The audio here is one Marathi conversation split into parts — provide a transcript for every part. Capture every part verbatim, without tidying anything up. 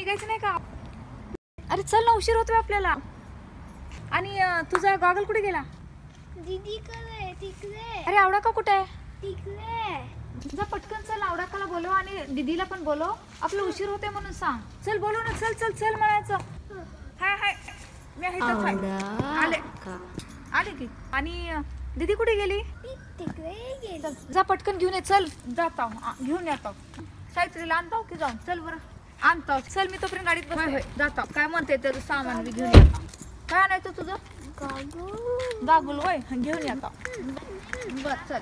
निघायचं नाही का? अरे चल ना, उशीर होतोय आपल्याला. आणि तुझा गॉगल कुठे गेला? दीदी कडे तिकडे. अरे आवडा का कुठे आहे? तिकडे. तुझा पटकन चल, आवडाकाला बोलव आणि दीदीला पण बोलव. आपला उशीर होतोय म्हणून सांग. चल बोलव ना, चल चल चल म्हणायचं. हाय हाय मी आहे इथंच आहे. आले आले की. आणि दीदी कुठे गेली? तिकडे गेली. जा पटकन घेऊन ये. चल जाता घेऊन येतो. सावित्रीला आणताव की जाऊन? चल बरं आणताव. चल मी तोपर्यंत गाडीत बस. जाता काय म्हणते त्याचं सामान मी घेऊन येतो. काय आणायचं तुझं? गागुल. गागुल होय, घेऊन येतो. बर चल.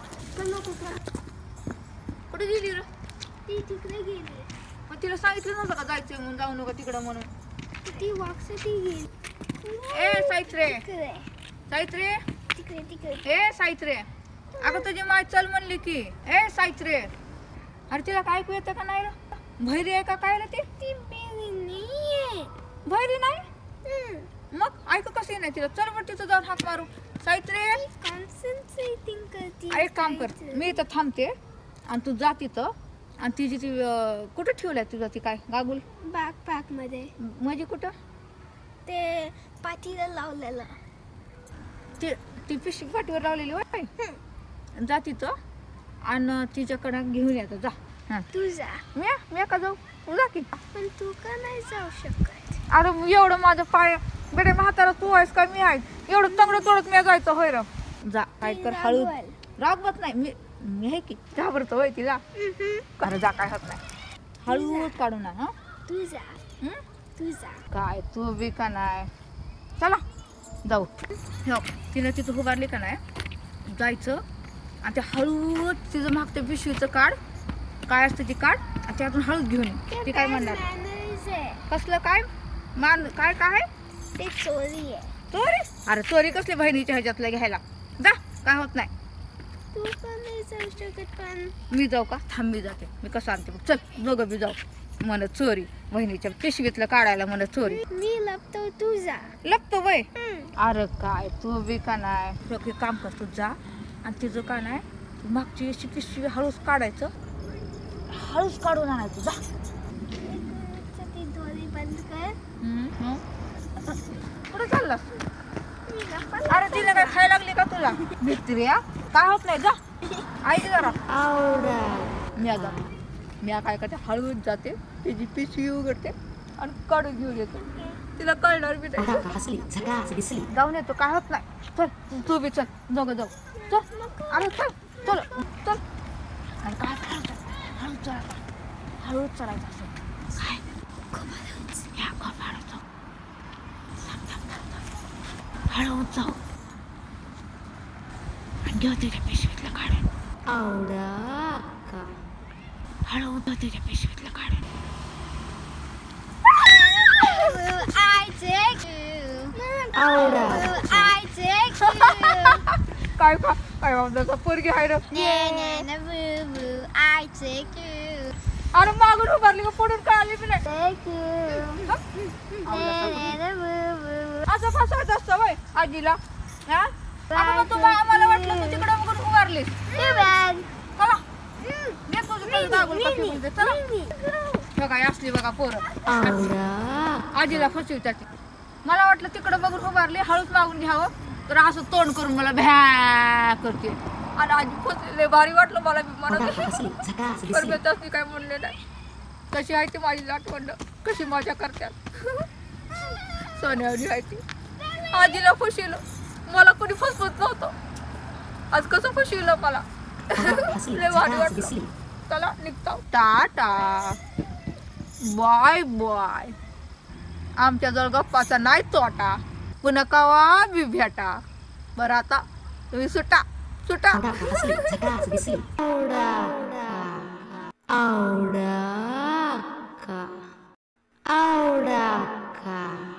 कुठे गेली रे? ती तिकडे गेली. मग तिला सांगितलं नव्हतं का जायचंय म्हणून, जाऊ नका तिकडं म्हणून? ती वाकसाठी गेली. ए सावित्रे, तिकडे सावित्रे, तिकडे तिकडे. ए सावित्रे, अगं तुझी माय चल म्हणली की. ए सावित्रे, अरे तिला काय ऐकू येतं का नाही रे? भैरी आहे का काय रे ती? ती बेरी नाहीये. भैरी नाही? मग ऐकू कसं नाही तिला? चल बरं तिथं जाऊन हाक मारू. सावित्रे, कॉन्सन्ट्रेटिंग करते. एक काम कर, मी इथं थांबते आणि तू जा तिथं. आणि तिची ती कुठं ठेवलंय तुझं ती काय गागुल? बॅकपॅक मध्ये. म्हणजे कुठं? ते पाठीला लावलेलं. ती ती पिशवी पाठीवर लावलेली होय. जा तिथं आणि तिच्याकडं घेऊन येतो. जा. हां तू जा. मी मी का जाऊ? तू जा की. पण तू का नाही जाऊ शकत? अरे एवढं माझं पाय गडे म्हातारा तू आहेस का मी आहे? एवढं तंगडं तोडत मी जायचं होय र. जा काय कर, हळू. रागवत नाही मी, मी आहे की. घाबरतो होय तिला? अरे जा काय होत नाही, हळूच काढू ना. हा तू जा. तू जा. काय तू बी का नाही? चला जाऊ. हो तिला तिथं उभारली का नाही, जायचं आणि ते हळूच तिचं मागच्या पिशवीचं काढ, काय असतं ती काढ आणि त्यातून हळूच घेऊन ये. ती काय म्हणणार? कसलं काय मान? काय काय ते चोरी आहे. चोरी? अरे चोरी कसली बहिणीच्या ह्याच्यातलं घ्यायला? जा काय होत नाही. तू पण नाही जाऊ शकत. पण मी जाऊ का? थांब मी जाते. मी कसं आणते बघ. चल दोघं बी जाऊ. म्हणत चोरी, बहिणीच्या पिशवीतलं काढायला म्हणत चोरी. मी लपतो, तू जा. लपतो वय? अरे काय तू बी का नाही? एक काम कर, तू जा आणि तिचं का नाही मागची अशी पिशवी हळूच काढायचं, हळूच काढून आणायचं. जा. ती दोरी बंद कर. कुठं चाललास? अरे तिला काय खायला लागली का तुला? भित्री या काय होत नाही. जा ऐक जरा. मी जा मी काय करते, हळूच जाते, तिची पिशवी उघडते आणि काढून घेऊन येतो. तिला कळणार बी नाही. जाऊन येतो काय होत नाही. चल तू बी चल, दोघं जाऊ. चल. अरे चल चल चल. आणि काय करायचं? हळूच चढायचं, हळूच चढायचं असं. काय या हळूच जाऊ, हळूच जाऊ आणि घेऊ तिच्या पिशवीतलं काढून. हळू घेऊ तिच्या पिशवीतलं काढून. I take you. I take you. काय का काय बाबा पोरगी आहे रे. Na na boo boo. I take you. अरे मागून उभारली का पडून काय आली बी नाही. Take you. Na na boo boo. असं फसवायचं असतं बाई आजीला. हा आता तू आम्हाला वाटलं तू तिकडे बघून उभारलीस. Too bad. चला मी तुझं दागून कशी बोलते. चला काय असली बघा पोरं आजीला फसवितात. मला वाटलं तिकडे बघून उभारली, हळूच मागून घ्यावं तर असं तोंड करून मला भ्या करते. आणि आजी फसलेले भारी वाटलं मला. बी म्हणत मी काय म्हणले नाही. कशी आहे ती माझी आठवण, कशी मजा करतात. सोन्यावरी आहे ती. आजीला फसविलं, मला कोणी फसवत नव्हतं. आज कसं फसविलं मला. लय भारी वाटलं. चला निघतो. Tata bye bye. आमच्या जवळ गप्पाचा नाही तोटा, पुन्हा कवा बी भेटा. बरं आता तुम्ही सुटा सुटा. आवडा का आवडा का